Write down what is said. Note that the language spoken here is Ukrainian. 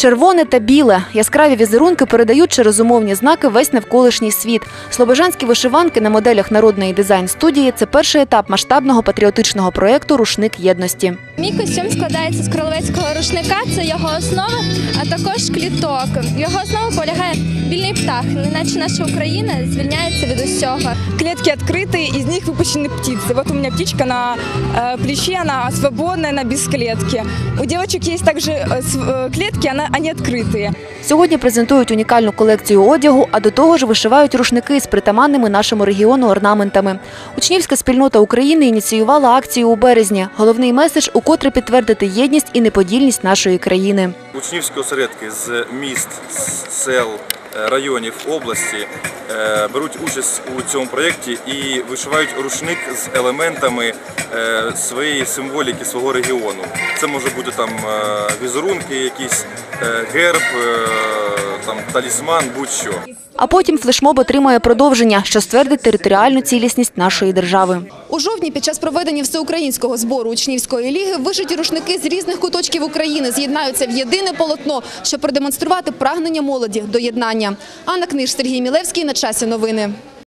Червоне та біле – яскраві візерунки передають через умовні знаки весь навколишній світ. Слобожанські вишиванки на моделях народної дизайн-студії – це перший етап масштабного патріотичного проєкту «Рушник єдності». Мій костюм складається з кролевецького рушника, це його основа, а також кліток. Його основа полягає вільний птах, неначе наша Україна звільняється від усього. Клетки відкриті, із них випущені птиці. Вот у мене птичка на плечі, вона свободна, вона без клетки. У дівчаток є також клетки, вони відкриті. Сьогодні презентують унікальну колекцію одягу, а до того ж вишивають рушники з притаманними нашому регіону орнаментами. Учнівська спільнота України ініціювала акцію у березні. Головний меседж – укотре підтвердити єдність і неподільність нашої країни. Учнівські осередки з міст, сел, районів області беруть участь у цьому проєкті і вишивають рушник з елементами своєї символіки, свого регіону. Це може бути там візерунки, якийсь герб, там талісман, будь-що. А потім флешмоб отримає продовження, що ствердить територіальну цілісність нашої держави. У жовтні під час проведення всеукраїнського збору учнівської ліги вишиті рушники з різних куточків України з'єднаються в єдине полотно, щоб продемонструвати прагнення молоді до єднання. Анна Книж, Сергій Мілевський. На часі новини.